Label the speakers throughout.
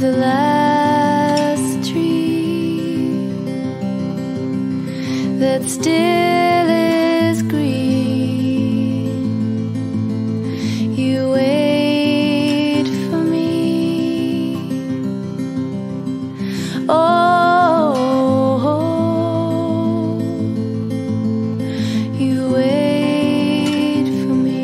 Speaker 1: the last tree that still is green. You wait for me. Oh, you wait for me.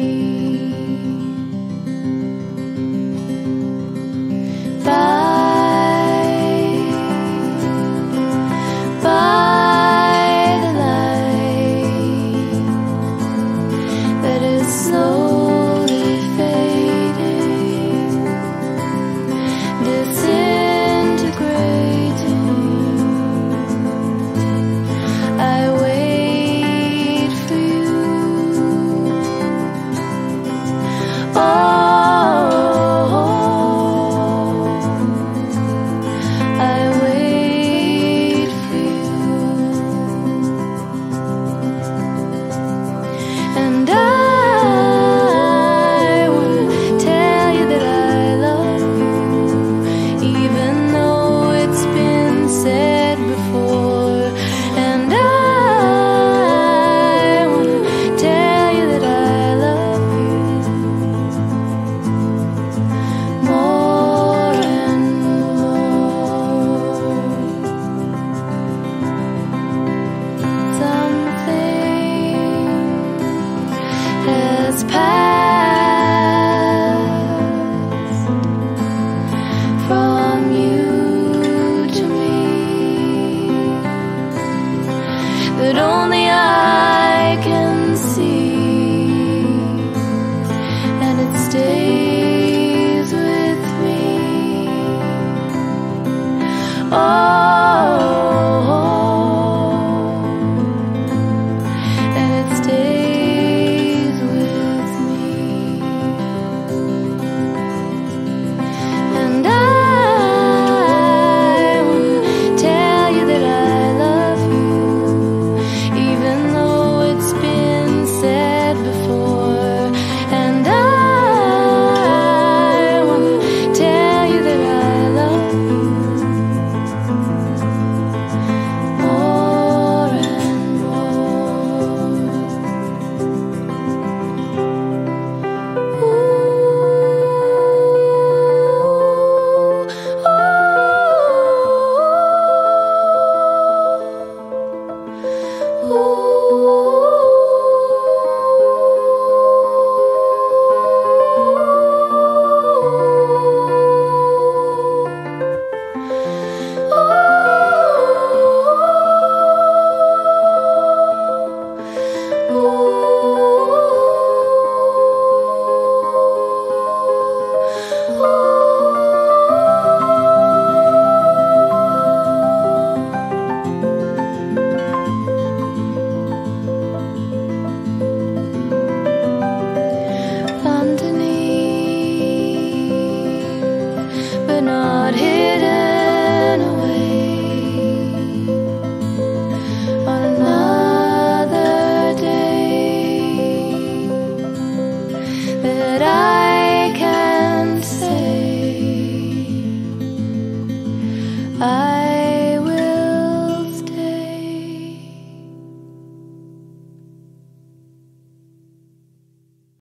Speaker 1: By the light that is slowly fading, disintegrating, I wait for you. And I wanna tell you that I love you, even though it's been said before. And I wanna tell you that I love you more and more. Something has passed from you to me that only I can see, and it stays with me. And it stays with me. And I wanna tell you that I love you, even though it's been said before. And I wanna tell you that I love you more and more. But not hidden away on another day, that I can say I